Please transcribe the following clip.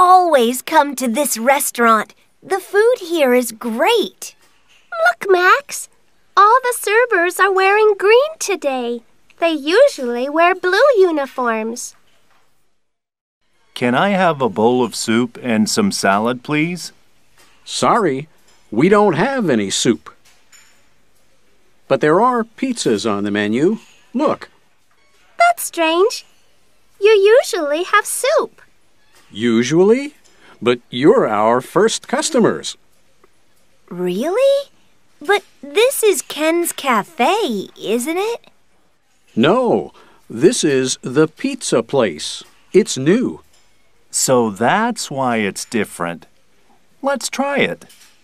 always come to this restaurant. The food here is great. Look, Max. All the servers are wearing green today. They usually wear blue uniforms. Can I have a bowl of soup and some salad, please? Sorry, we don't have any soup. But there are pizzas on the menu. Look. That's strange. You usually have soup. Usually? But you're our first customers. Really? But this is Ken's Cafe, isn't it? No, this is the pizza place. It's new. So that's why it's different. Let's try it.